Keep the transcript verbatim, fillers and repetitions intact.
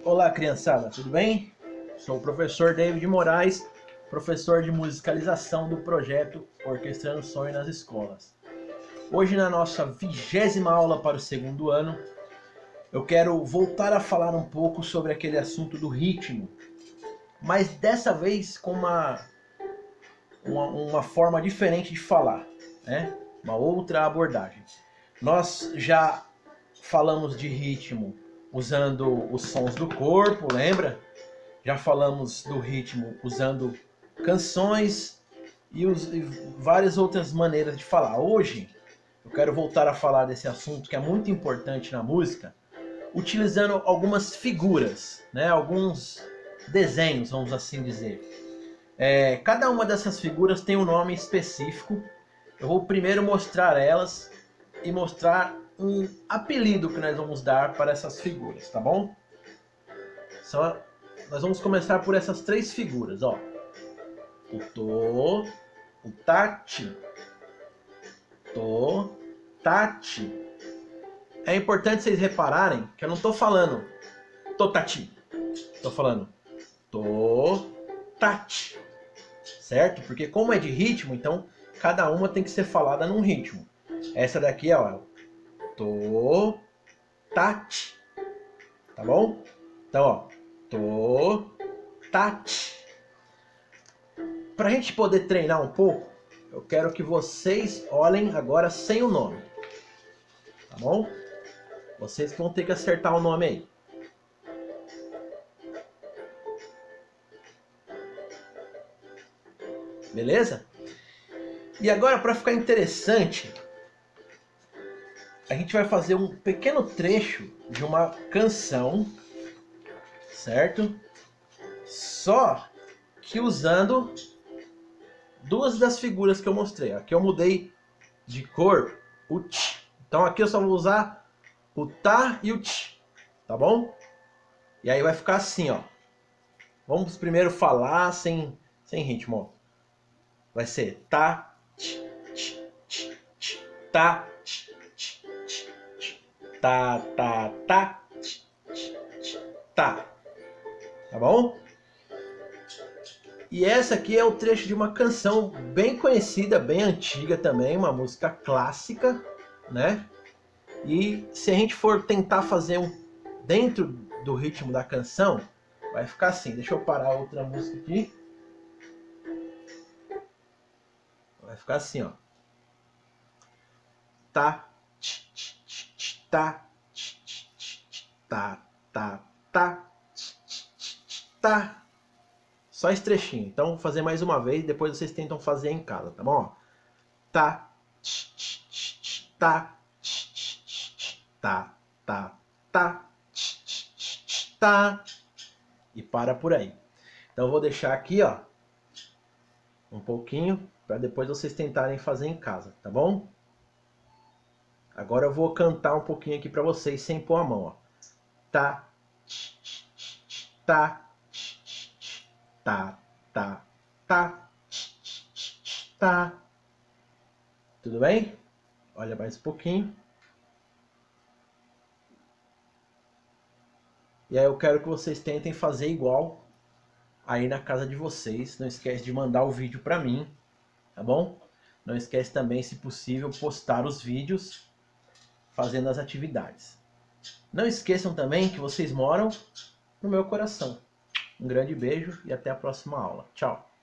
Olá, criançada, tudo bem? Sou o professor David Moraes, professor de musicalização do projeto Orquestrando Sonho nas Escolas. Hoje, na nossa vigésima aula para o segundo ano, eu quero voltar a falar um pouco sobre aquele assunto do ritmo, mas dessa vez com uma, uma, uma forma diferente de falar, né? Uma outra abordagem. Nós já falamos de ritmo usando os sons do corpo, lembra? Já falamos do ritmo usando canções e, os, e várias outras maneiras de falar. Hoje eu quero voltar a falar desse assunto que é muito importante na música, utilizando algumas figuras, né? Alguns desenhos, vamos assim dizer. É, cada uma dessas figuras tem um nome específico. Eu vou primeiro mostrar elas e mostrar um apelido que nós vamos dar para essas figuras, tá bom? Só, nós vamos começar por essas três figuras, ó. O to, o tati, to, tati. É importante vocês repararem que eu não tô falando to, tati. Tô falando to, tati. Certo? Porque como é de ritmo, então cada uma tem que ser falada num ritmo. Essa daqui, ó, to, tati. Tá bom? Então, ó, to, tati. Pra gente poder treinar um pouco, eu quero que vocês olhem agora sem o nome. Tá bom? Vocês vão ter que acertar o nome aí. Beleza? E agora, para ficar interessante, a gente vai fazer um pequeno trecho de uma canção, certo? Só que usando duas das figuras que eu mostrei. Aqui eu mudei de cor o tch. Então aqui eu só vou usar o tá e o tch, tá bom? E aí vai ficar assim, ó. Vamos primeiro falar sem, sem ritmo, ó. Vai ser tá, tch, tch, tch, tch, tá, tch, tch, tch, tch, tá, tá, tá, tch, tch, tch, tá. Tá bom? E essa aqui é o trecho de uma canção bem conhecida, bem antiga também, uma música clássica, né? E se a gente for tentar fazer um dentro do ritmo da canção, vai ficar assim. Deixa eu parar outra música aqui. Vai ficar assim, ó. Tá, tch, tch, tch, tch, tá, tch, tch, tch, tch, tá, tá, tá, tch, tch, tch, tch, tá. Só esse trechinho. Então vou fazer mais uma vez, depois vocês tentam fazer em casa, tá bom? Tá, tch, tch, tch, tch, tá, tch, tch, tch, tch, tá, tá, tá, tch, tch, tch, tch, tá. E para por aí. Então eu vou deixar aqui, ó, um pouquinho para depois vocês tentarem fazer em casa, tá bom? Agora eu vou cantar um pouquinho aqui para vocês sem pôr a mão, ó. Tá, tch, tch, tch, tch, tá, tch, tch, tch, tá, tá, tá, tch, tch, tch, tch, tá. Tudo bem? Olha mais um pouquinho. E aí eu quero que vocês tentem fazer igual aí na casa de vocês. Não esquece de mandar o vídeo para mim, tá bom? Não esquece também, se possível, postar os vídeos fazendo as atividades. Não esqueçam também que vocês moram no meu coração. Um grande beijo e até a próxima aula. Tchau!